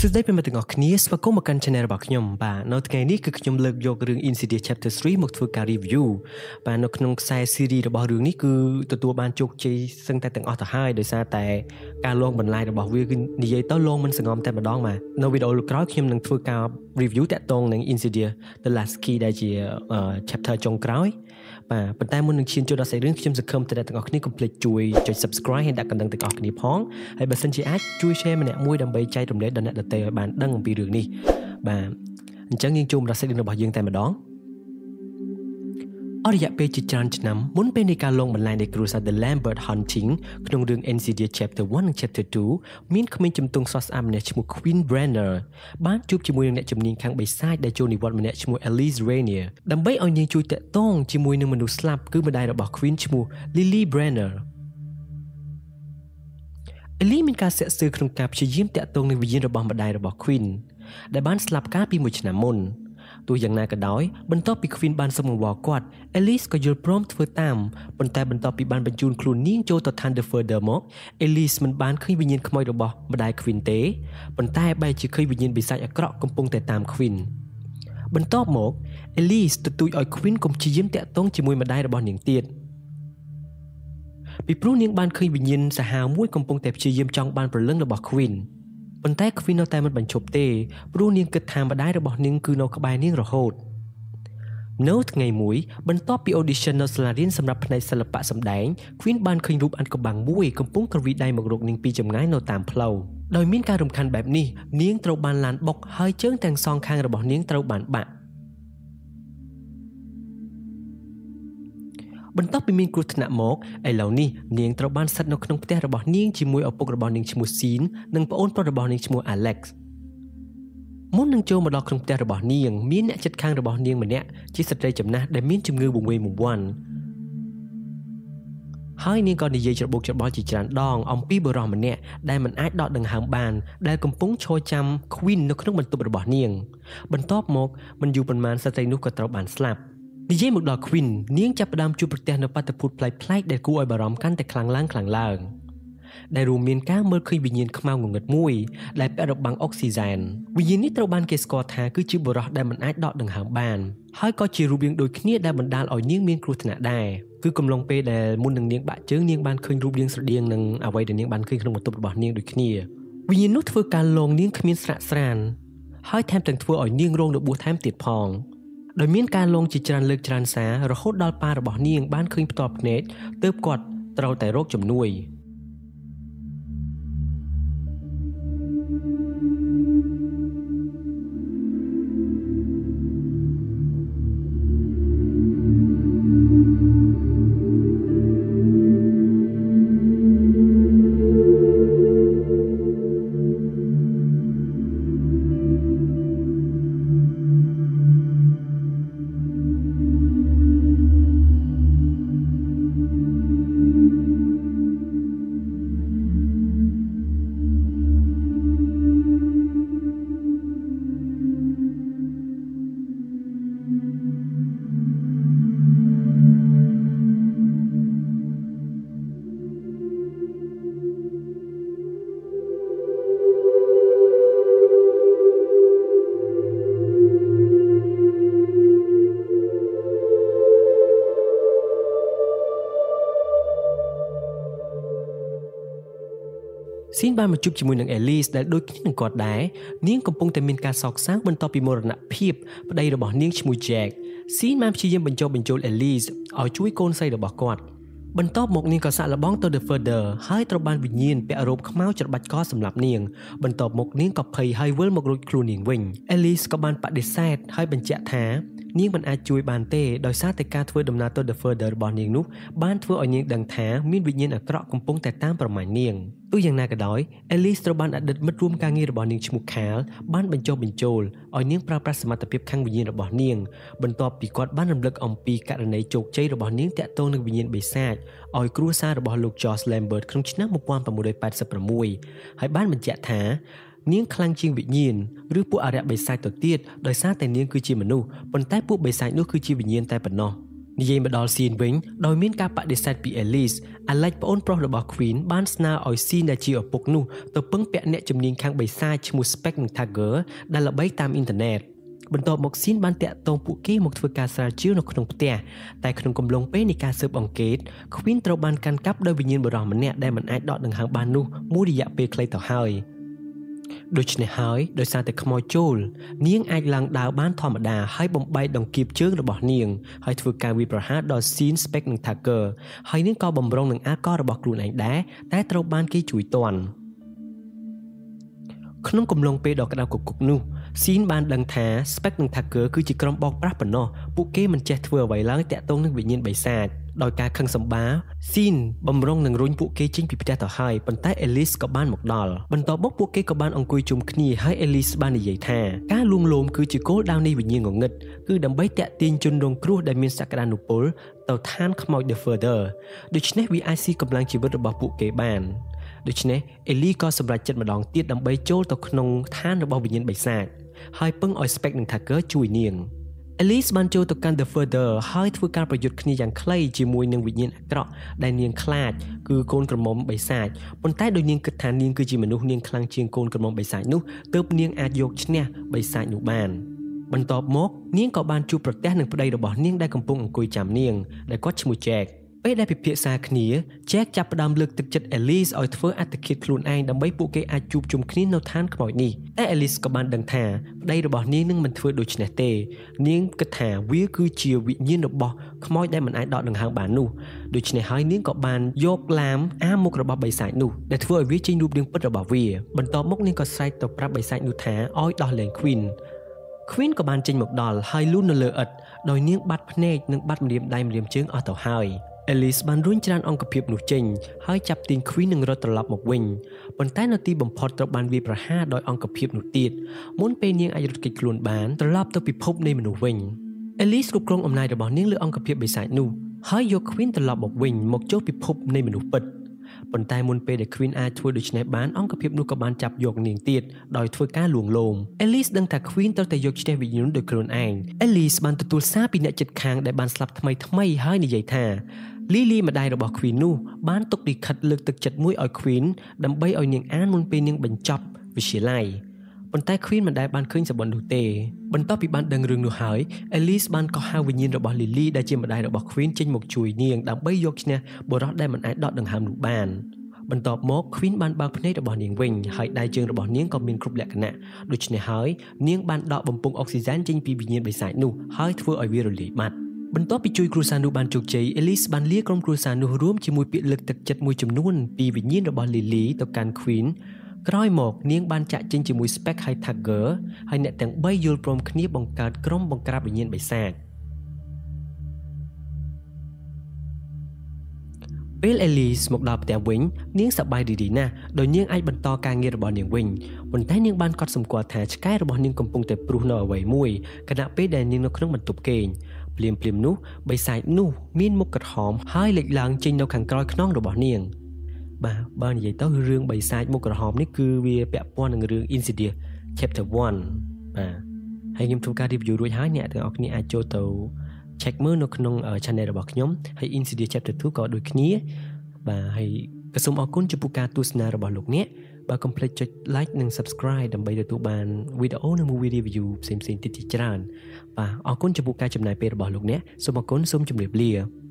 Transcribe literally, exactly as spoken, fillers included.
Sựได้เป็นมาถึงออกนี้สปาโกมากันชแนลบอกขยมป่านอกจากนี้คือขยมเลิกยกเรื่อง Insidious Chapter สามมาทำการรีวิวป่านอกขนมสายซีรีส์របស់រឿងនេះគឺទទួលបានជោគជ័យសឹងតែទាំងអស់ទៅហើយដោយសារតែការលងបន្លាយរបស់វាគឺនិយាយទៅលងមិនសង្ងំតែម្ដងបាទនៅវីដេអូក្រោយខ្ញុំនឹងធ្វើការ review តាក់ទងនឹង Insidious The Last Key ដែលជា chapter ចុងក្រោយបាទប៉ុន្តែមុននឹងឈានចូលដល់សាច់រឿងខ្ញុំសង្ឃឹមតែទាំងអស់គ្នាកុំភ្លេចជួយចុច subscribe ហើយដាក់កណ្ដឹងទាំងអស់គ្នាផងហើយបើសិនជាអាចជួយ share ម្នាក់មួយដើម្បីចែករំលែកដល់អ្នកដទៃឲ្យបានដឹងអំពីរឿងនេះបាទអញ្ចឹងយើងចូលមកដល់សាច់រឿងរបស់យើងតែម្ដងអរិយៈពេលជាច្រើនឆ្នាំមុនពេលនៃការលងបន្លាយនៃគ្រួសារ The Lambert Hunting ក្នុងរឿង Insidious Chapter one និង Chapter two មានក្មេងជំទង់ស្រស់ស្អាតម្នាក់ឈ្មោះ Queen Brenner បានជួបជាមួយនឹងអ្នកជំនាញខាងបិសាចដែលចូលនិវត្តន៍ម្នាក់ឈ្មោះ Elise Rainier ដើម្បីឲ្យនាងជួយតាក់ទងជាមួយនឹងមនុស្សស្លាប់គឺម្ដាយរបស់ Queen ឈ្មោះ Lily Brenner Ellie មានការសាកសួរក្នុងការព្យាយាមតាក់ទងនឹងវិញ្ញាណរបស់ម្ដាយរបស់ Queen ដែលបានស្លាប់កាលពីមួយឆ្នាំមុនទោះយ៉ាងណាក៏ដោយបន្ទាប់ពី Queen បានសុំអង្វរគាត់ Elise ក៏យល់ព្រមធ្វើតាមប៉ុន្តែបន្ទាប់ពីបានបញ្ជូនខ្លួននាងចូលទៅឋាន The Further មក Elise មិនបានឃើញវិញ្ញាណខ្មោចរបស់ម្ដាយ Queen ទេប៉ុន្តែបែរជាឃើញវិញ្ញាណបិសាចអាក្រក់កំពុងតែតាម Queen បន្ទាប់មក Elise ទទូចឲ្យ Queen កុំព្យាយាមតាក់ទងជាមួយម្ដាយរបស់នាងទៀតពីព្រោះនាងបានឃើញវិញ្ញាណសាហាវមួយកំពុងតែព្យាយាមចង់បានព្រលឹងរបស់ Queenប៉ុន្តែ Queen នៅតែមិនបញ្ឈប់ទេព្រោះនាងគិតថាម្ដាយរបស់នាងគឺនៅក្បែរនាងរហូតនៅថ្ងៃមួយបន្ទាប់ពី audition នៅសាលារៀនសម្រាប់ផ្នែកសិល្បៈសម្ដែង Queen បានឃើញរូបអានកំបាំងមួយកំពុងក្រវីដៃមករកនាងពីចម្ងាយនៅតាមផ្លូវដោយមានការរំខានបែបនេះនាងត្រូវបានឡានបុកហើយជើងទាំងសងខាងរបស់នាងត្រូវបានបាក់បន្ទាប់ពីមានគ្រោះថ្នាក់មកឥឡូវនេះនាងត្រូវបានស្ថិតនៅក្នុងផ្ទះរបស់នាងជាមួយឪពុករបស់នាងឈ្មោះ Sean និងប្អូនប្រុសរបស់នាងឈ្មោះ Alex មុននឹងចូលមកដល់ក្នុងផ្ទះរបស់នាងមានអ្នកជិតខាងរបស់នាងម្នាក់ជាស្ត្រីចំណាស់ដែលមានជំងឺវង្វេងវង្វាន់ហើយនាងក៏និយាយច្របូកច្របល់ជាច្រើនដងអំពីបុរសម្នាក់ដែលមិនអាចដកដង្ហើមបានដែលកំពុងឈរចាំ Queen នៅក្នុងបន្ទប់របស់នាងបន្ទាប់មកមិនយូរប៉ុន្មានស្ត្រីនោះក៏ត្រូវបានស្លាប់និយាយមកដល់ Queen នាងចាប់ផ្ដើមជួបប្រទះនៅបាតុភូតប្លែកៗដែលគួរឲ្យបារម្ភកាន់តែខ្លាំងឡើងខ្លាំងឡើងដែលរួមមានការមើលឃើញវិញ្ញាណខ្មៅងងឹតមួយដែលពាក់របាំងអុកស៊ីហ្សែនវិញ្ញាណនេះត្រូវបានគេស្គាល់ថាគឺជាបុរសដែលមិនអាចដកដង្ហើមបានហើយក៏ជារូបរាងដូចគ្នាដែលបណ្ដាលឲ្យនាងមានគ្រោះថ្នាក់ដែរគឺកំឡុងពេលដែលមុននឹងនាងបាក់ជើងនាងបានឃើញរូបរាងស្រដៀងនឹងអ្វីដែលនាងបានឃើញក្នុងបន្ទប់របស់នាងដូចគ្នាវិញ្ញាណនោះធ្វើការលងនាងគ្មានស្រាកស្រានហើយថែមទាំងធ្វើឲ្យនាងរងរបួសថែមទៀតផងដោយមានការលងជាច្រើនលើកច្រើនសាររហូតដល់ប៉ារបស់នាងបានឃើញផ្ទាល់ភ្នែកទើបគាត់ត្រូវតែរកជំនួយស៊ីនបានមកជួបជាមួយនឹង Elise ដែលដូចគ្នានឹងគាត់ដែរនាងកំពុងតែមានការសោកសៅបន្ទាប់ពីមរណភាពប្តីរបស់នាងឈ្មោះ Jack ស៊ីនបានព្យាយាមបញ្ចុះបញ្ចូល Elise ឲ្យជួយកូនស្រីរបស់គាត់បន្ទាប់មកនាងក៏សាក់លបងទៅ The Further ហើយត្រូវបានវិញ្ញាណពាក់រ៉ូបខ្មៅច្របាច់កសម្រាប់នាងបន្ទាប់មកនាងក៏ភ័យហើយវិលមករួចខ្លួននាងវិញ Elise ក៏បានបដិសេធហើយបញ្ជាក់ថានាងមិនអាចជួយបានទេដោយសារតែការធ្វើដំណើរទៅ The Further របស់នាងនោះបានធ្វើឲ្យនាងដឹងថាមានវិញ្ញាណអាក្រក់កំពុងតែតាមប្រមាញ់នាងទោះយ៉ាងណាក៏ដោយ Elise ត្រូវបានអតីតមិត្តរួមការងាររបស់នាងឈ្មោះ Carl បានបញ្ចុះបញ្ចូលឲ្យនាងប្រើប្រាស់សមត្ថភាពខាងវិញ្ញាណរបស់នាងបន្ទាប់ពីគាត់បានរំលឹកអំពីករណីជោគជ័យរបស់នាងទាក់ទងនឹងវិញ្ញាណបិសាចឲ្យគ្រួសាររបស់លោក George Lambert ក្នុងឆ្នាំnineteen eighty-sixហើយបានបញ្ជាក់ថានាងខ្លាំងជាងវិញ្ញាណឬពួកអរិយបិសាចទៅទៀតដោយសារតែនាងគឺជាមនុស្សប៉ុន្តែពួកបិសាចនោះគឺជាវិញ្ញាណតែប៉ុណ្ណោះនិយាយមកដល់ scene វិញដោយមានការបដិសេធពី Elise Alex ប្អូនប្រុសរបស់ Queen បានស្នើឲ្យ Scene ដែលជាឪពុកនោះទៅពឹងពាក់អ្នកជំនាញខាងបិសាចឈ្មោះ Speck និង Tiger ដែលល្បីតាមអ៊ីនធឺណិតបន្ទាប់មក Scene បានតាក់ទងពួកគេមកធ្វើការស្រាវជ្រាវនៅក្នុងផ្ទះតែក្នុងកំឡុងពេលនៃការស៊ើបអង្កេត Queen ត្រូវបានកាន់កាប់ដោយវិញ្ញាណបុរសម្នាក់ដែលមិនអាចដកដង្ហើមបាននោះមួយរយៈពេលខ្លីទៅហើយដូច្នេះហើយដោយសារតែខ្មោចចូលនាងអាចឡើងដើរបានធម្មតាហើយបំបែកដង្កៀបជើងរបស់នាងហើយធ្វើការវាយប្រហារដល់ Scene Speck និង Tiger ហើយនាងក៏បំរុងនឹងអាកោរបស់ខ្លួនឯងដែរតែត្រូវបានគេជួយទាន់ក្នុងកំឡុងពេលដ៏ក្តៅគគុកនោះ Scene បានដឹងថា Speck និង Tiger គឺជាក្រុមបោកប្រាស់ប៉ុណ្ណោះពួកគេមិនចេះធ្វើអ្វីឡើយតាក់ទងនឹងវិញ្ញាណបិសាចដោយការខឹងសម្បា Scene បំរុងនឹងរុញពួកគេចេញពីផ្ទះទៅហើយប៉ុន្តែ Elise ក៏បានមកដល់បន្ទាប់មកពួកគេក៏បានអង្គុយជុំគ្នាហើយ Elise បាននិយាយថាការលួងលោមគឺជាគោលដៅនៃវិញ្ញាណងងឹតគឺដើម្បីតាក់ទាញជនរងគ្រោះដែលមានសក្តានុពលទៅឋានខ្មោច The Further ដូច្នេះវាអាចស៊ីកម្លាំងជីវិតរបស់ពួកគេបានដូច្នេះ Ellie ក៏សម្រេចចិត្តម្ដងទៀតដើម្បីចូលទៅក្នុងឋានរបស់វិញ្ញាណបិសាចហើយពឹងឲ្យ Speck និង Tiger ជួយនាង Elise បានចូលទៅកាន់ The Further ហើយធ្វើការប្រយុទ្ធគ្នាយ៉ាងខ្លីជាមួយនឹងវិញ្ញាណអាក្រក់ដែលនាងខ្លាចគឺកូនក្រមុំបិសាចប៉ុន្តែដោយនាងគិតថានាងគឺជាមនុស្សនាងខ្លាំងជាងកូនក្រមុំបិសាចនោះទើបនាងអាចយកឈ្នះបិសាចនោះបានបន្ទាប់មកនាងក៏បានជួបប្រទះនឹងប្តីរបស់នាងដែលកំពុងអង្គុយចាំនាងដែលគាត់ឈ្មោះ Jackពេលដែលពិភាក្សាគ្នា Jack ចាប់ផ្ដើមលើកទឹកចិត្ត Elise ឲ្យធ្វើអត្តឃាតខ្លួនឯងដើម្បីពួកគេអាចជួបជុំគ្នានៅឋានខ្មោចនេះតែ Elise ក៏បានដឹងថាប្តីរបស់នាងនឹងមិនធ្វើដូច្នេះទេនាងគិតថាវាគឺជាវិញ្ញាណរបស់ខ្មោចដែលមិនអាចដកដង្ហើមបាននោះដូច្នេះហើយនាងក៏បានយកឡាមអាមុខរបស់បិសាចនោះដែលធ្វើឲ្យវាចេញរូបរាងពិតរបស់វាបន្ទាប់មកនាងក៏ស្រែកទៅប្រាប់បិសាចនោះថាឲ្យដោះលែង Queen Queen ក៏បានចេញមកដល់ហើយលូននៅលើឥដ្ឋដោយនាងបាត់ភ្នែកនិងបាត់ម្រាមដៃម្រាមជើងអស់ទៅហើយElise បានរុញច្រានអង្គភាពនោះចេញហើយចាប់ទាញ Queen នឹងរត់ត្រឡប់មកវិញប៉ុន្តែនៅទីបំផុតត្រូវបានវាយប្រហារដោយអង្គភាពនោះទៀតមុនពេលនាងអាចរត់គេចខ្លួនបានត្រឡប់ទៅពិភពនៃមនុស្សវិញ Elise គ្រប់គ្រងអំណាចរបស់នាងលើអង្គភាពបិសាចនោះហើយយក Queen ត្រឡប់មកវិញមកចូលពិភពនៃមនុស្សពិតប៉ុន្តែមុនពេលដែល Queen អាចធ្វើដូច្នេះបានអង្គភាពនោះក៏បានចាប់យកនាងទៀតដោយធ្វើការលួងលោម Elise ដឹងថា Queen ត្រូវតែយកឈ្នះវិញ្ញាណដោយខ្លួនឯង Elise បានទទួលសារពីអ្នកជិតខាងដែលបានស្លាប់ថ្មីថ្មីហើយនិយាយថា Lily ម្ដាយរបស់ Queen នោះបានទុកលិខិតលើកទឹកចិត្តមួយឲ្យ Queen ដើម្បីឲ្យនាងអានមុនពេលនាងបញ្ចប់វិទ្យាល័យប៉ុន្តែ Queen មិនដែលបានឃើញសម្បត្តិនោះទេបន្ទាប់ពីបានដឹងរឿងនោះហើយ Elise បានកោះហៅវិញ្ញាណរបស់ Lily ដែលជាម្ដាយរបស់ Queen ចេញមកជួយនាងដើម្បីយកឈ្នះបុរសដែលមិនអាចដកដង្ហើមនោះបានបន្ទាប់មក Queen បានបើកភ្នែករបស់នាងវិញហើយដៃជើងរបស់នាងក៏មានគ្រប់លក្ខណៈដូច្នេះហើយនាងបានដកបំពង់អុកស៊ីហ្សែនចេញពីវិញ្ញាណបិសាចនោះហើយធ្វើឲ្យវារលាយបាត់បន្ទាប់ពីជួយគ្រួសារនោះបានជោគជ័យ Elise បានលាក្រុមគ្រួសារនោះរួមជាមួយពាក្យលើកទឹកចិត្តមួយចំនួនពីវិញ្ញាណរបស់ Lily ទៅកាន់ Queen ក្រោយមកនាងបានចាក់ចេញជាមួយ Speck ហើយ Tiger ហើយអ្នកទាំងបីយល់ព្រមគ្នាបង្កើតក្រុមបង្ក្រាបវិញ្ញាណបិសាចពេល Elise មកដល់ផ្ទះវិញនាងសប្បាយរីករាយណាស់ដោយនាងអាចបន្តការងាររបស់នាងវិញប៉ុន្តែនាងបានកត់សម្គាល់ថាឆ្កែរបស់នាងកំពុងតែព្រុសនៅអ្វីមួយខណៈពេលដែលនាងនៅក្នុងបន្ទប់គេងភ្លាមភ្លាមនោះបិសាចនោះមានមុខក្រហមហើយលេចឡើងចេញនៅខាងក្រោយខ្នងរបស់នាងបាទបើនិយាយទៅរឿងបិសាចមុខក្រហមនេះគឺវាពាក់ព័ន្ធនឹងរឿង Insidious Chapter one បាទហើយខ្ញុំធ្វើការ review រួចហើយអ្នកទាំងអស់គ្នាអាចចូលទៅ check មើលនៅក្នុង channel របស់ខ្ញុំហើយ Insidious Chapter two ក៏ដូចគ្នាបាទហើយក៏សូមអរគុណចំពោះការទស្សនារបស់លោកអ្នកបើកុំភ្លេចចុច like និង subscribe ដើម្បីទទួលបានវីដេអូនិង movie review ផ្សេងៗទៀតជាច្រើនបាទអរគុណចំពោះការចំណាយពេលរបស់លោកអ្នកសូមអរគុណសូមជម្រាបលា